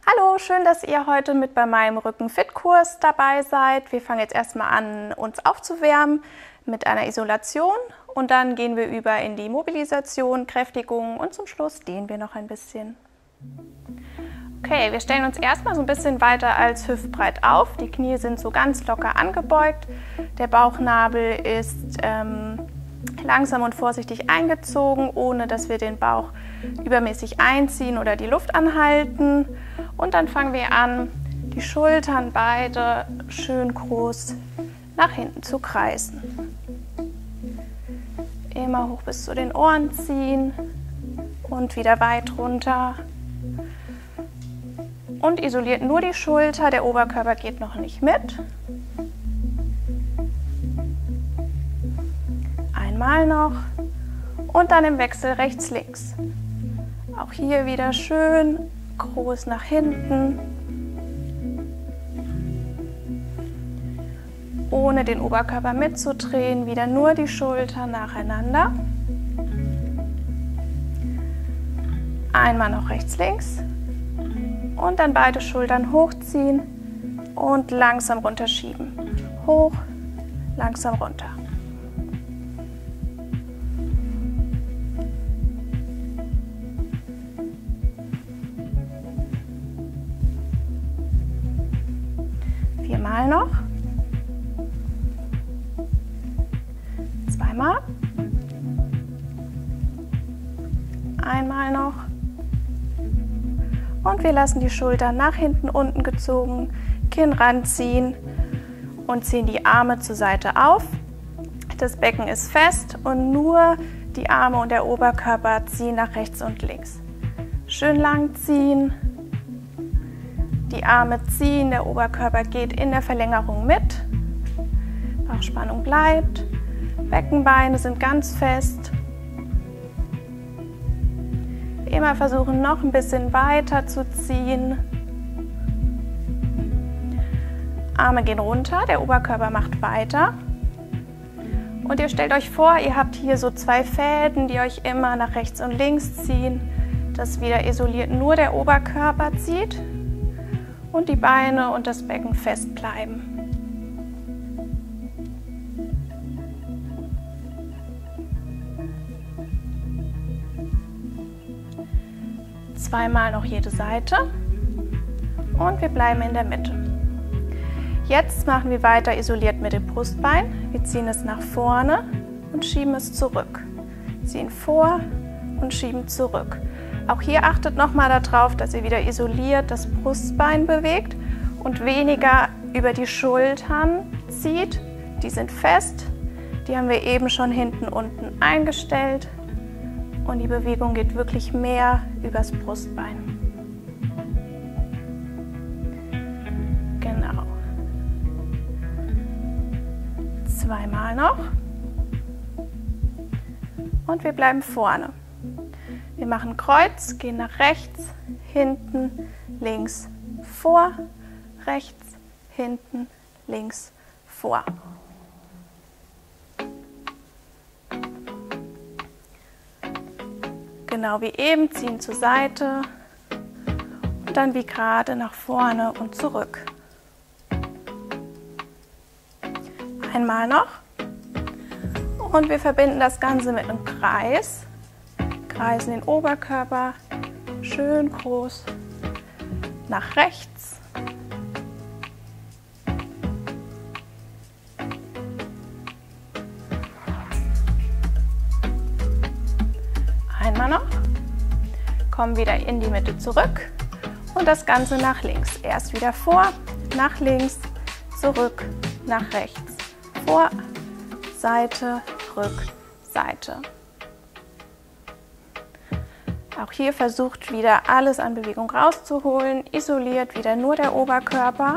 Hallo, schön, dass ihr heute mit bei meinem Rücken-Fit-Kurs dabei seid. Wir fangen jetzt erstmal an, uns aufzuwärmen mit einer Isolation und dann gehen wir über in die Mobilisation, Kräftigung und zum Schluss dehnen wir noch ein bisschen. Okay, wir stellen uns erstmal so ein bisschen weiter als hüftbreit auf. Die Knie sind so ganz locker angebeugt. Der Bauchnabel ist langsam und vorsichtig eingezogen, ohne dass wir den Bauch übermäßig einziehen oder die Luft anhalten. Und dann fangen wir an, die Schultern beide schön groß nach hinten zu kreisen. Immer hoch bis zu den Ohren ziehen und wieder weit runter. Und isoliert nur die Schulter, der Oberkörper geht noch nicht mit. Einmal noch und dann im Wechsel rechts, links. Auch hier wieder schön groß nach hinten, ohne den Oberkörper mitzudrehen, wieder nur die Schultern nacheinander. Einmal noch rechts, links und dann beide Schultern hochziehen und langsam runterschieben. Hoch, langsam runter. Viermal noch. Zweimal. Einmal noch. Und wir lassen die Schultern nach hinten unten gezogen, Kinn ranziehen und ziehen die Arme zur Seite auf. Das Becken ist fest und nur die Arme und der Oberkörper ziehen nach rechts und links. Schön lang ziehen. Die Arme ziehen, der Oberkörper geht in der Verlängerung mit. Bauchspannung bleibt. Beckenbeine sind ganz fest. Immer versuchen, noch ein bisschen weiter zu ziehen. Arme gehen runter, der Oberkörper macht weiter. Und ihr stellt euch vor, ihr habt hier so zwei Fäden, die euch immer nach rechts und links ziehen. Das wieder isoliert nur der Oberkörper zieht. Und die Beine und das Becken fest bleiben. Zweimal noch jede Seite und wir bleiben in der Mitte. Jetzt machen wir weiter isoliert mit dem Brustbein. Wir ziehen es nach vorne und schieben es zurück. Ziehen vor und schieben zurück. Auch hier achtet nochmal darauf, dass ihr wieder isoliert das Brustbein bewegt und weniger über die Schultern zieht. Die sind fest, die haben wir eben schon hinten unten eingestellt und die Bewegung geht wirklich mehr übers Brustbein. Genau. Zweimal noch und wir bleiben vorne. Wir machen Kreuz, gehen nach rechts, hinten, links, vor, rechts, hinten, links, vor. Genau wie eben, ziehen zur Seite und dann wie gerade nach vorne und zurück. Einmal noch und wir verbinden das Ganze mit einem Kreis. Kreisen den Oberkörper schön groß nach rechts. Einmal noch. Kommen wieder in die Mitte zurück und das Ganze nach links. Erst wieder vor, nach links, zurück, nach rechts. Vor, Seite, Rück, Seite. Auch hier versucht wieder alles an Bewegung rauszuholen, isoliert wieder nur der Oberkörper.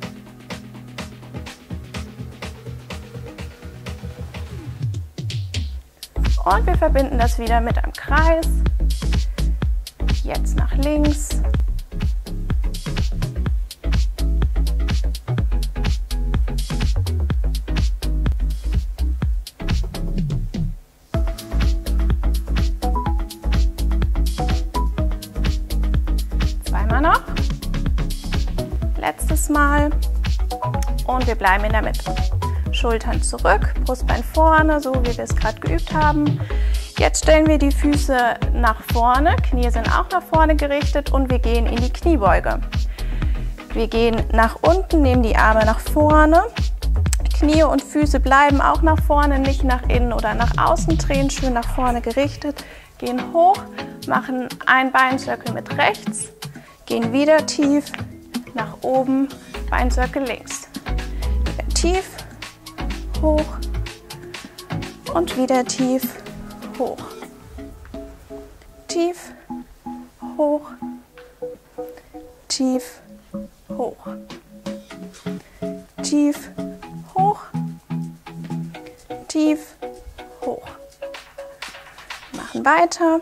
Und wir verbinden das wieder mit einem Kreis. Jetzt nach links. Zweimal noch. letztes Mal. Und wir bleiben in der Mitte. Schultern zurück, Brustbein vorne, so wie wir es gerade geübt haben. Jetzt stellen wir die Füße nach vorne, Knie sind auch nach vorne gerichtet und wir gehen in die Kniebeuge. Wir gehen nach unten, nehmen die Arme nach vorne. Knie und Füße bleiben auch nach vorne, nicht nach innen oder nach außen drehen, schön nach vorne gerichtet. Gehen hoch, machen einen Beinzirkel mit rechts, gehen wieder tief, nach oben, Beinzirkel links. Wieder tief, hoch und wieder tief, hoch. Tief, hoch, tief, hoch. Tief, hoch, tief, hoch. Machen weiter.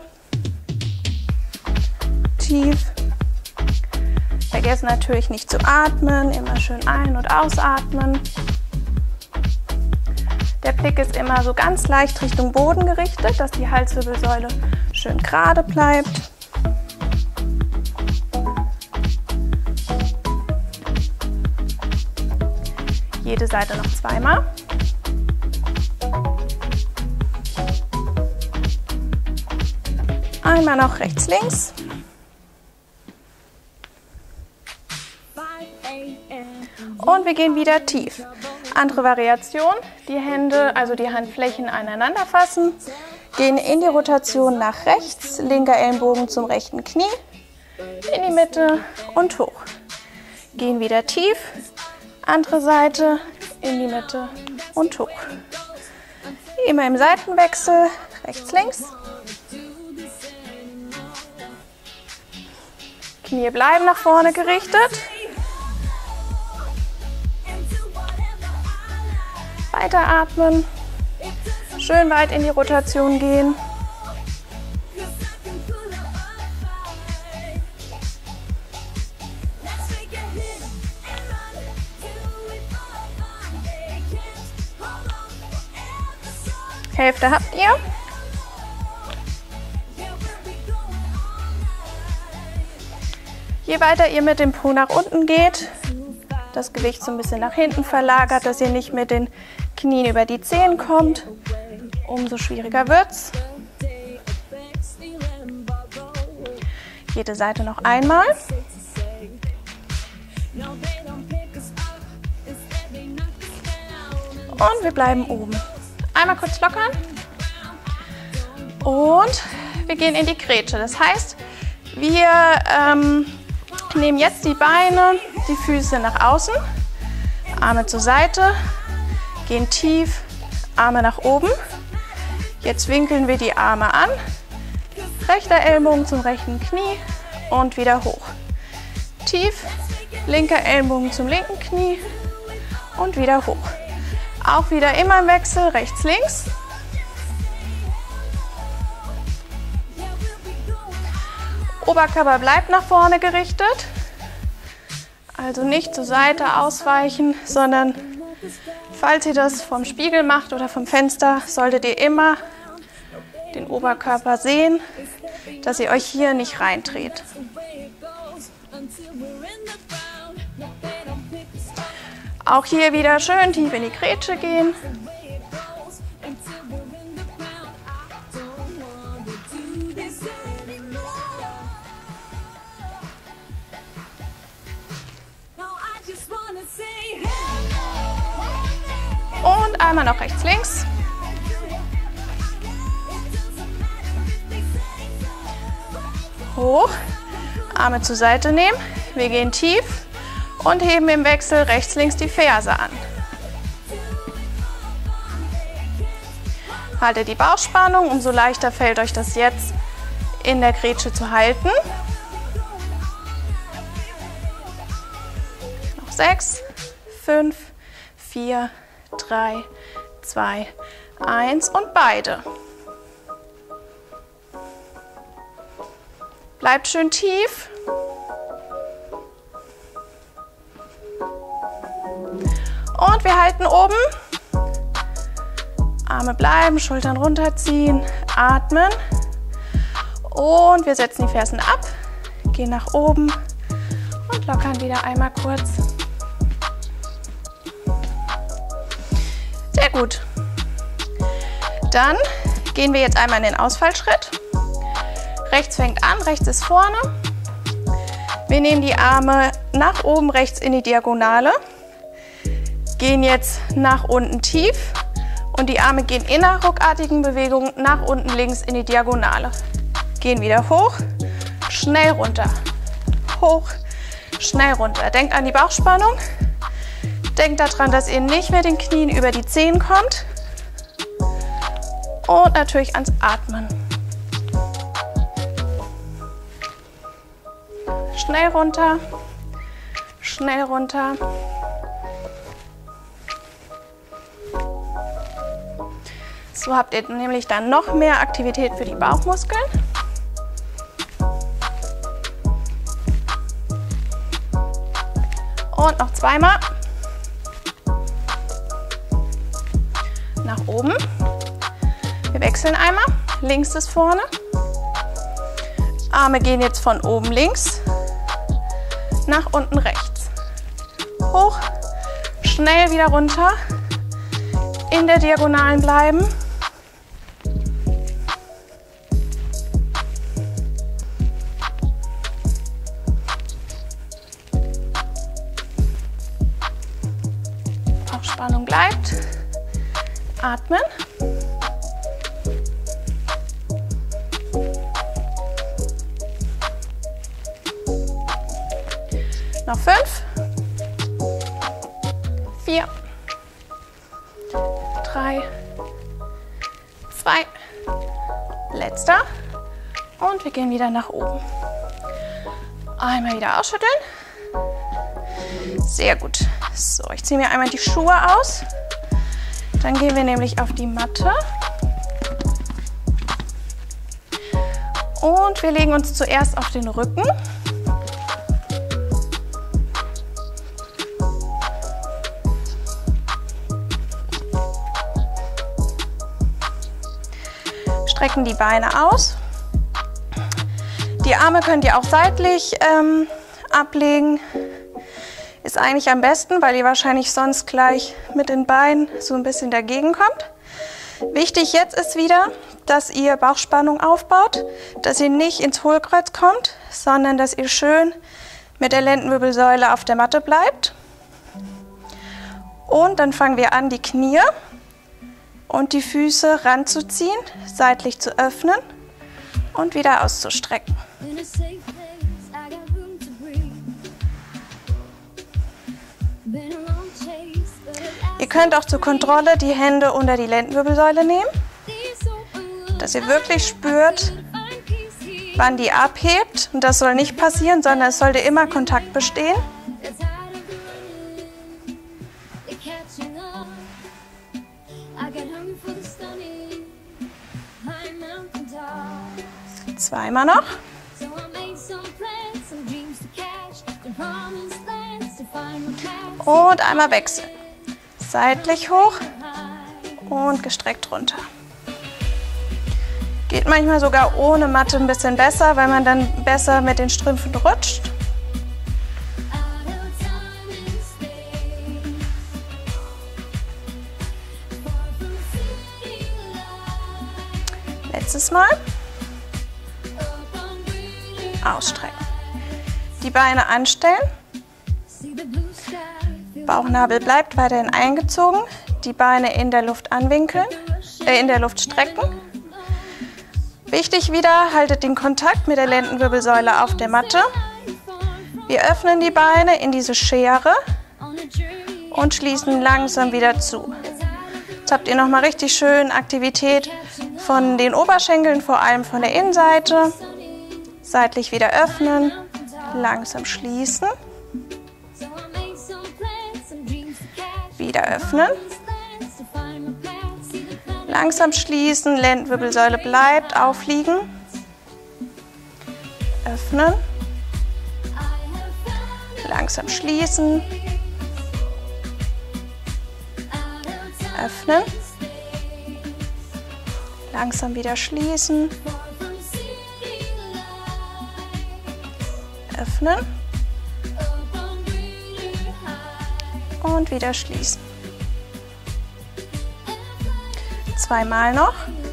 Tief. Vergessen natürlich nicht zu atmen, immer schön ein- und ausatmen. Der Blick ist immer so ganz leicht Richtung Boden gerichtet, dass die Halswirbelsäule schön gerade bleibt. Jede Seite noch zweimal. Einmal noch rechts, links. Und wir gehen wieder tief. Andere Variation, die Hände, also die Handflächen aneinander fassen, gehen in die Rotation nach rechts, linker Ellenbogen zum rechten Knie, in die Mitte und hoch. Gehen wieder tief, andere Seite, in die Mitte und hoch. Immer im Seitenwechsel, rechts, links. Knie bleiben nach vorne gerichtet. Weiteratmen, schön weit in die Rotation gehen. Hälfte habt ihr. Je weiter ihr mit dem Po nach unten geht, das Gewicht so ein bisschen nach hinten verlagert, dass ihr nicht mit den Knien über die Zehen kommt, umso schwieriger wird's. Jede Seite noch einmal. Und wir bleiben oben. Einmal kurz lockern. Und wir gehen in die Grätsche. Das heißt, wir nehmen jetzt die Beine, die Füße nach außen, Arme zur Seite, gehen tief, Arme nach oben. Jetzt winkeln wir die Arme an, rechter Ellenbogen zum rechten Knie und wieder hoch. Tief, linker Ellenbogen zum linken Knie und wieder hoch. Auch wieder immer im Wechsel, rechts, links. Oberkörper bleibt nach vorne gerichtet, also nicht zur Seite ausweichen, sondern falls ihr das vom Spiegel macht oder vom Fenster, solltet ihr immer den Oberkörper sehen, dass ihr euch hier nicht reindreht. Auch hier wieder schön tief in die Grätsche gehen. Und einmal noch rechts, links. Hoch, Arme zur Seite nehmen. Wir gehen tief und heben im Wechsel rechts, links die Ferse an. Haltet die Bauchspannung, umso leichter fällt euch das jetzt in der Grätsche zu halten. Noch 6, 5, 4, 3, 2, 1 und beide. Bleibt schön tief. Und wir halten oben. Arme bleiben, Schultern runterziehen, atmen. Und wir setzen die Fersen ab, gehen nach oben und lockern wieder einmal kurz. gut. Dann gehen wir jetzt einmal in den Ausfallschritt. Rechts fängt an, rechts ist vorne. Wir nehmen die Arme nach oben rechts in die Diagonale, gehen jetzt nach unten tief und die Arme gehen in einer ruckartigen Bewegung nach unten links in die Diagonale. Gehen wieder hoch, schnell runter, hoch, schnell runter. Denkt an die Bauchspannung. Denkt daran, dass ihr nicht mit den Knien über die Zehen kommt. Und natürlich ans Atmen. Schnell runter, schnell runter. So habt ihr nämlich dann noch mehr Aktivität für die Bauchmuskeln. Und noch zweimal. Nach oben. Wir wechseln einmal. Links ist vorne. Arme gehen jetzt von oben links nach unten rechts. Hoch, schnell wieder runter. In der Diagonalen bleiben. Spannung bleibt. Atmen. Noch 5, 4, 3, 2, letzter. Und wir gehen wieder nach oben. Einmal wieder ausschütteln. Sehr gut. So, ich ziehe mir einmal die Schuhe aus. Dann gehen wir nämlich auf die Matte. Und wir legen uns zuerst auf den Rücken. Strecken die Beine aus. Die Arme könnt ihr auch seitlich ablegen. Ist eigentlich am besten, weil ihr wahrscheinlich sonst gleich mit den Beinen so ein bisschen dagegen kommt. Wichtig jetzt ist wieder, dass ihr Bauchspannung aufbaut, dass ihr nicht ins Hohlkreuz kommt, sondern dass ihr schön mit der Lendenwirbelsäule auf der Matte bleibt. Und dann fangen wir an, die Knie und die Füße ranzuziehen, seitlich zu öffnen und wieder auszustrecken. Ihr könnt auch zur Kontrolle die Hände unter die Lendenwirbelsäule nehmen, dass ihr wirklich spürt, wann die abhebt. Und das soll nicht passieren, sondern es sollte immer Kontakt bestehen. Zweimal noch. Und einmal wechseln. Seitlich hoch und gestreckt runter. Geht manchmal sogar ohne Matte ein bisschen besser, weil man dann besser mit den Strümpfen rutscht. Letztes Mal. Ausstrecken. Die Beine anstellen. Bauchnabel bleibt weiterhin eingezogen. Die Beine in der Luft anwinkeln, in der Luft strecken. Wichtig wieder, haltet den Kontakt mit der Lendenwirbelsäule auf der Matte. Wir öffnen die Beine in diese Schere und schließen langsam wieder zu. Jetzt habt ihr nochmal richtig schön Aktivität von den Oberschenkeln, vor allem von der Innenseite. Seitlich wieder öffnen, langsam schließen. Wieder öffnen. Langsam schließen, Lendenwirbelsäule bleibt, aufliegen. Öffnen. Langsam schließen. Öffnen. Langsam wieder schließen. Öffnen. Und wieder schließen. Zweimal noch.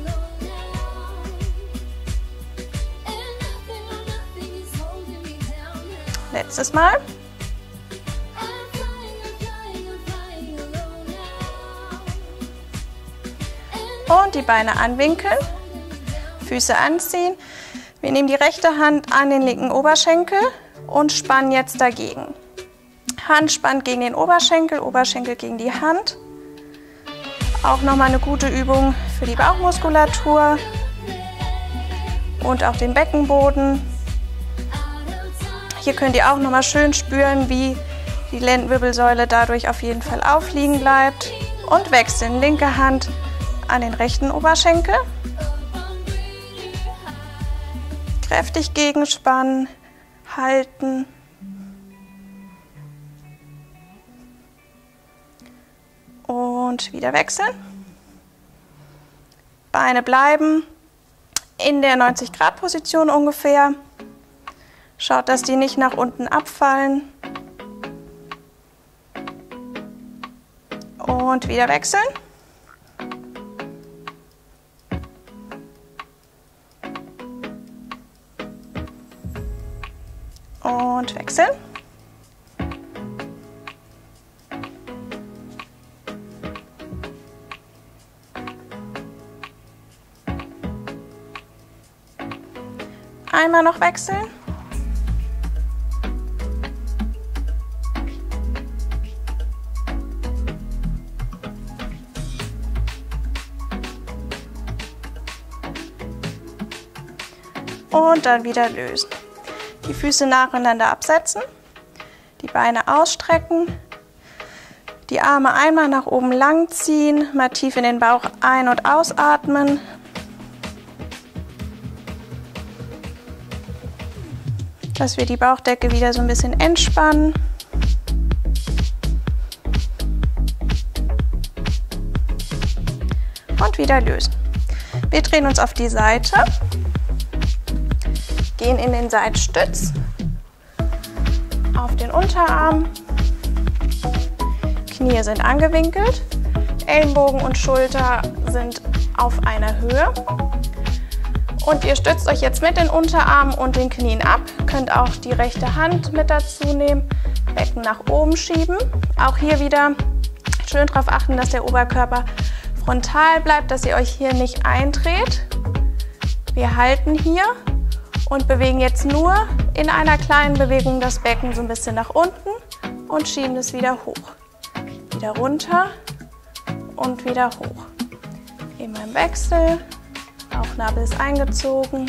Letztes Mal. Und die Beine anwinkeln, Füße anziehen. Wir nehmen die rechte Hand an den linken Oberschenkel und spannen jetzt dagegen. Hand spannt gegen den Oberschenkel, Oberschenkel gegen die Hand. Auch nochmal eine gute Übung für die Bauchmuskulatur und auch den Beckenboden. Hier könnt ihr auch nochmal schön spüren, wie die Lendenwirbelsäule dadurch auf jeden Fall aufliegen bleibt. Und wechseln, linke Hand an den rechten Oberschenkel. Kräftig gegenspannen, halten. Und wieder wechseln. Beine bleiben in der 90-Grad-Position ungefähr. Schaut, dass die nicht nach unten abfallen. Und wieder wechseln. Und wechseln. Einmal noch wechseln. Und dann wieder lösen. Die Füße nacheinander absetzen, die Beine ausstrecken, die Arme einmal nach oben lang ziehen, mal tief in den Bauch ein- und ausatmen. Dass wir die Bauchdecke wieder so ein bisschen entspannen. Und wieder lösen. Wir drehen uns auf die Seite. Gehen in den Seitstütz, auf den Unterarm, Knie sind angewinkelt, Ellenbogen und Schulter sind auf einer Höhe und ihr stützt euch jetzt mit den Unterarmen und den Knien ab, könnt auch die rechte Hand mit dazu nehmen, Becken nach oben schieben, auch hier wieder schön darauf achten, dass der Oberkörper frontal bleibt, dass ihr euch hier nicht eindreht. Wir halten hier und bewegen jetzt nur in einer kleinen Bewegung das Becken so ein bisschen nach unten und schieben es wieder hoch. Wieder runter und wieder hoch. Immer im Wechsel. Bauchnabel ist eingezogen.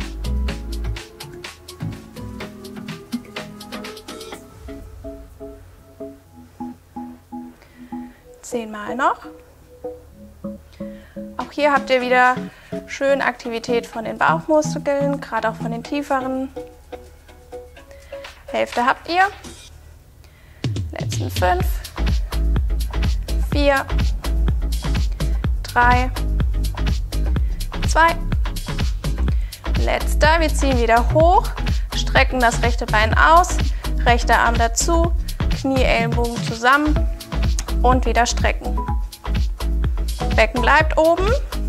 Zehnmal noch. Auch hier habt ihr wieder schön Aktivität von den Bauchmuskeln, gerade auch von den tieferen. Hälfte habt ihr. Letzten 5, 4, 3, 2. Letzter. Wir ziehen wieder hoch, strecken das rechte Bein aus, rechter Arm dazu, Knie, Ellenbogen zusammen und wieder strecken. Becken bleibt oben.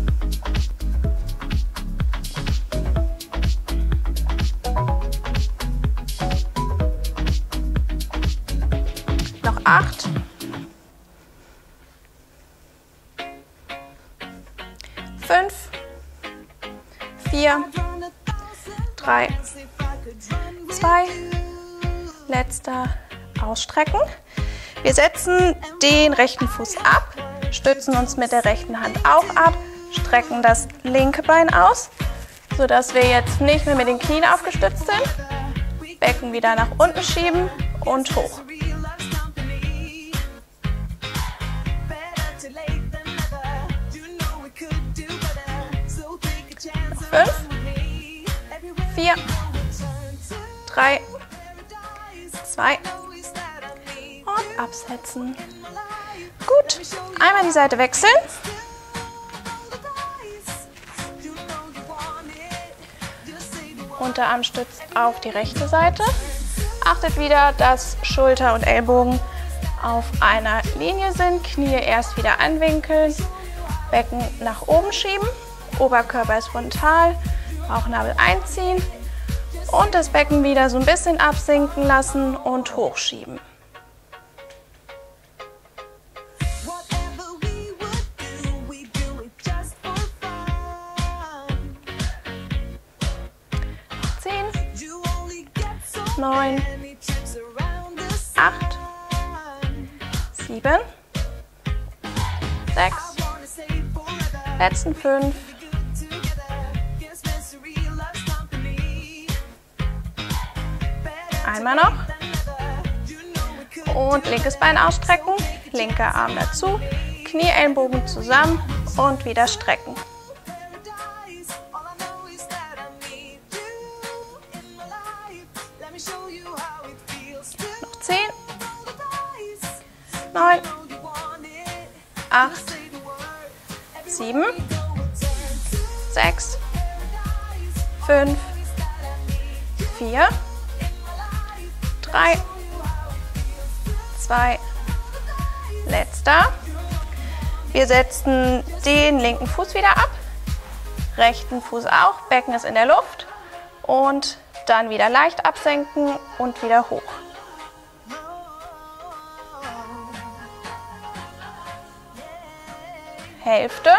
Noch 8. 5, 4, 3, 2. Letzter. Ausstrecken. Wir setzen den rechten Fuß ab. Stützen uns mit der rechten Hand auch ab, strecken das linke Bein aus, sodass wir jetzt nicht mehr mit den Knien aufgestützt sind. Becken wieder nach unten schieben und hoch. 5, 4, 3, 2 und absetzen. Gut, einmal die Seite wechseln. Unterarm stützt auf die rechte Seite. Achtet wieder, dass Schulter und Ellbogen auf einer Linie sind. Knie erst wieder anwinkeln. Becken nach oben schieben, Oberkörper ist frontal, Bauchnabel einziehen und das Becken wieder so ein bisschen absinken lassen und hochschieben. Neun, 8, 7, 6, letzten 5, einmal noch und linkes Bein ausstrecken, linker Arm dazu, Knie, Ellenbogen zusammen und wieder strecken. Noch 10, 9, 8, 7, 6, 5, 4, 3, 2, letzter. Wir setzen den linken Fuß wieder ab, rechten Fuß auch, Becken ist in der Luft und dann wieder leicht absenken und wieder hoch. Hälfte.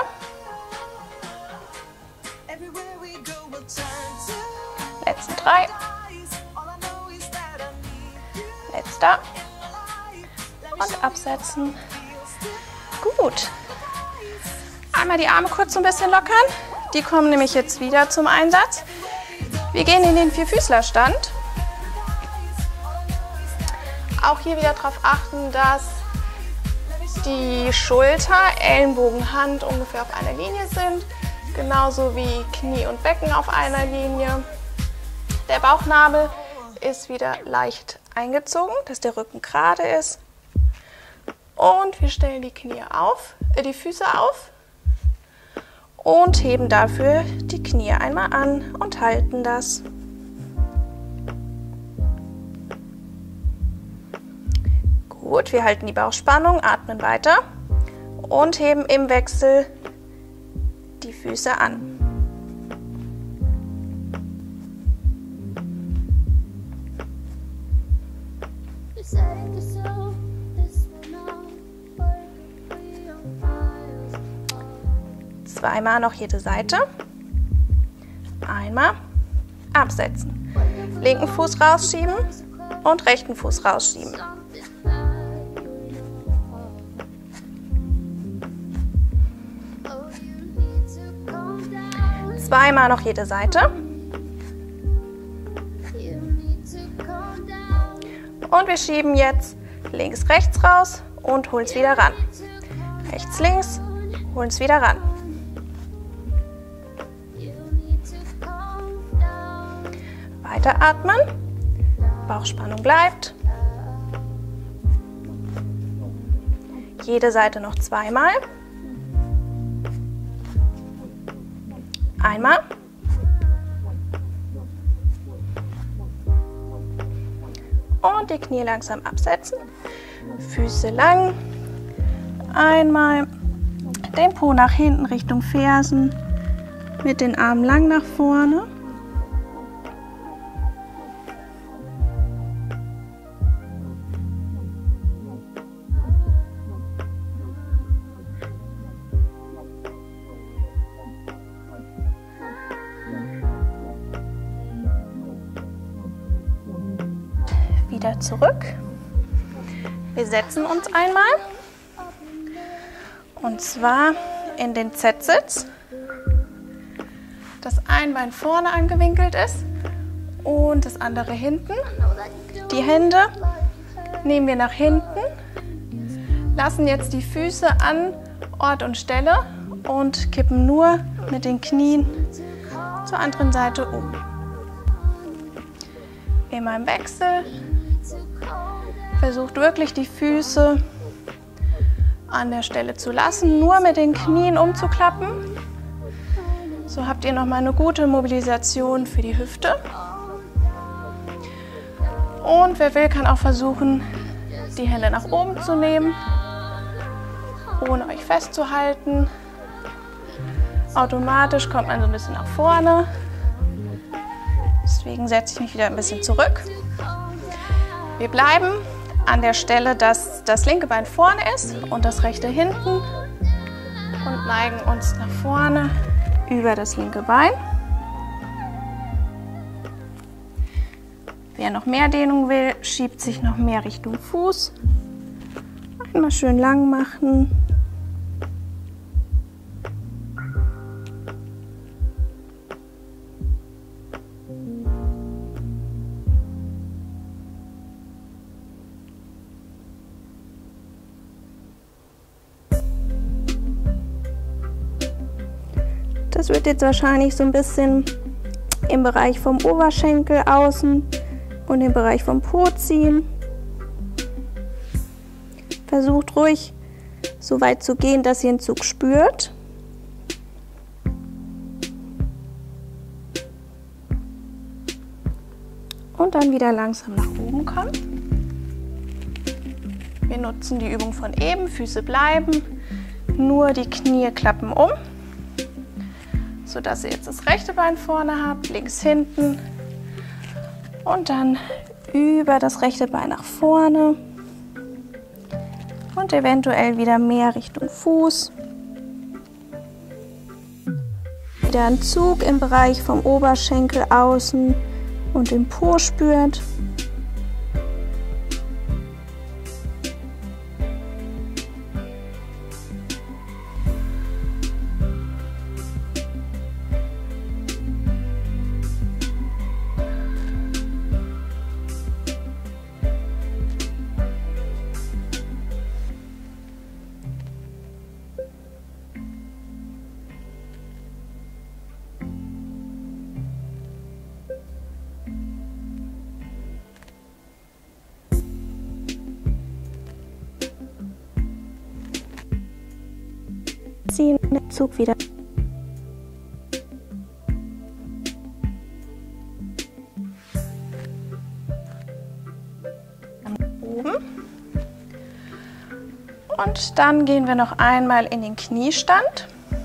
Letzten 3. Letzter. Und absetzen. Gut. Einmal die Arme kurz so ein bisschen lockern. Die kommen nämlich jetzt wieder zum Einsatz. Wir gehen in den Vierfüßlerstand. Auch hier wieder darauf achten, dass die Schulter, Ellenbogen, Hand ungefähr auf einer Linie sind. Genauso wie Knie und Becken auf einer Linie. Der Bauchnabel ist wieder leicht eingezogen, dass der Rücken gerade ist. Und wir stellen die die Füße auf und heben dafür die Knie einmal an und halten das. Gut, wir halten die Bauchspannung, atmen weiter und heben im Wechsel die Füße an. Zweimal noch jede Seite. Einmal absetzen. Linken Fuß rausschieben und rechten Fuß rausschieben. Zweimal noch jede Seite. Und wir schieben jetzt links, rechts raus und holen es wieder ran. Rechts, links, holen es wieder ran. Weiter atmen. Bauchspannung bleibt. Jede Seite noch zweimal. Einmal. Und die Knie langsam absetzen. Füße lang. Einmal. Den Po nach hinten Richtung Fersen. Mit den Armen lang nach vorne. Wieder zurück. Wir setzen uns einmal und zwar in den Z-Sitz. Das ein Bein vorne angewinkelt ist und das andere hinten. Die Hände nehmen wir nach hinten, lassen jetzt die Füße an Ort und Stelle und kippen nur mit den Knien zur anderen Seite um. Immer im Wechsel. Versucht wirklich die Füße an der Stelle zu lassen, nur mit den Knien umzuklappen. So habt ihr nochmal eine gute Mobilisation für die Hüfte. Und wer will, kann auch versuchen, die Hände nach oben zu nehmen, ohne euch festzuhalten. Automatisch kommt man so ein bisschen nach vorne. Deswegen setze ich mich wieder ein bisschen zurück. Wir bleiben an der Stelle, dass das linke Bein vorne ist und das rechte hinten und neigen uns nach vorne über das linke Bein. Wer noch mehr Dehnung will, schiebt sich noch mehr Richtung Fuß. Einmal schön lang machen. Das wird jetzt wahrscheinlich so ein bisschen im Bereich vom Oberschenkel außen und im Bereich vom Po ziehen. Versucht ruhig so weit zu gehen, dass ihr den Zug spürt. Und dann wieder langsam nach oben kommen. Wir nutzen die Übung von eben, Füße bleiben, nur die Knie klappen um, sodass ihr jetzt das rechte Bein vorne habt, links hinten und dann über das rechte Bein nach vorne und eventuell wieder mehr Richtung Fuß. Wieder ein Zug im Bereich vom Oberschenkel außen und im Po spürt. Ziehen, den Zug wieder. Oben. Und dann gehen wir noch einmal in den Kniestand.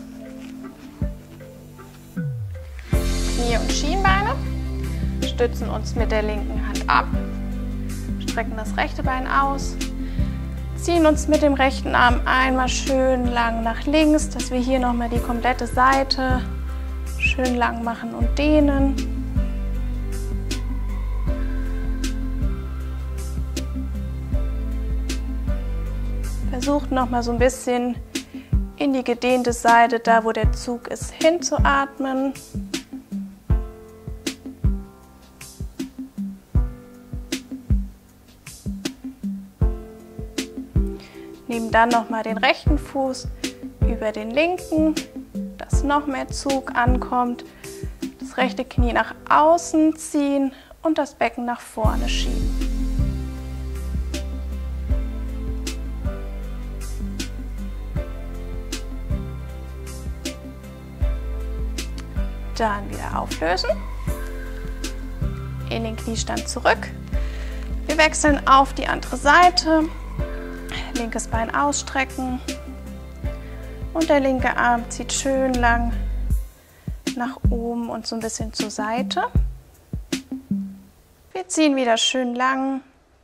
Knie und Schienbeine. Stützen uns mit der linken Hand ab. Strecken das rechte Bein aus. Ziehen uns mit dem rechten Arm einmal schön lang nach links, dass wir hier nochmal die komplette Seite schön lang machen und dehnen. Versucht nochmal so ein bisschen in die gedehnte Seite, da wo der Zug ist, hinzuatmen. Nehmen dann nochmal den rechten Fuß über den linken, dass noch mehr Zug ankommt. Das rechte Knie nach außen ziehen und das Becken nach vorne schieben. Dann wieder auflösen. In den Kniestand zurück. Wir wechseln auf die andere Seite. Linkes Bein ausstrecken und der linke Arm zieht schön lang nach oben und so ein bisschen zur Seite. Wir ziehen wieder schön lang.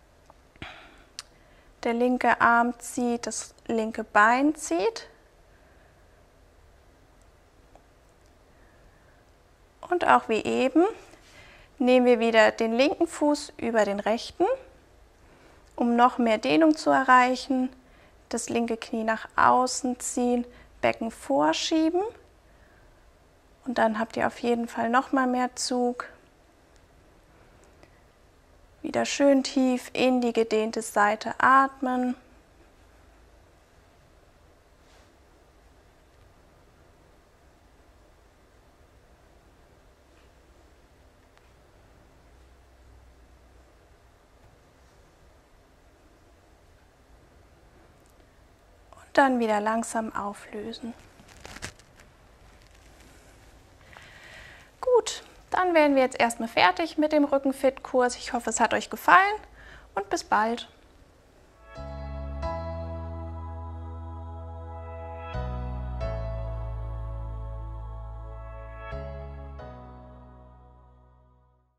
Der linke Arm zieht, das linke Bein zieht. Und auch wie eben nehmen wir wieder den linken Fuß über den rechten. Um noch mehr Dehnung zu erreichen, das linke Knie nach außen ziehen, Becken vorschieben und dann habt ihr auf jeden Fall noch mal mehr Zug. Wieder schön tief in die gedehnte Seite atmen. Dann wieder langsam auflösen. Gut, dann wären wir jetzt erstmal fertig mit dem Rückenfit-Kurs. Ich hoffe, es hat euch gefallen und bis bald.